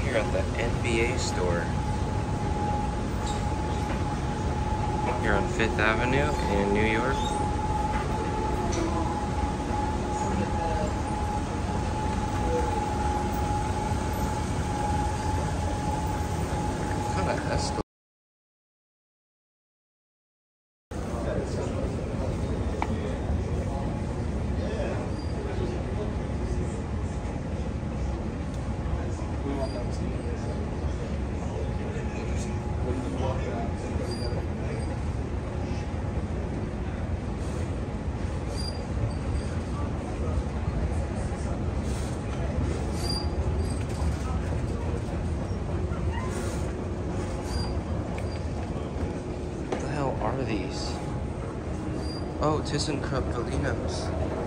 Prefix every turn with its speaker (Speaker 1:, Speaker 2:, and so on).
Speaker 1: here at the NBA store here on 5th Avenue in New York. Kind of escalator. What the hell are these? Oh, ThyssenKrupp Galinos.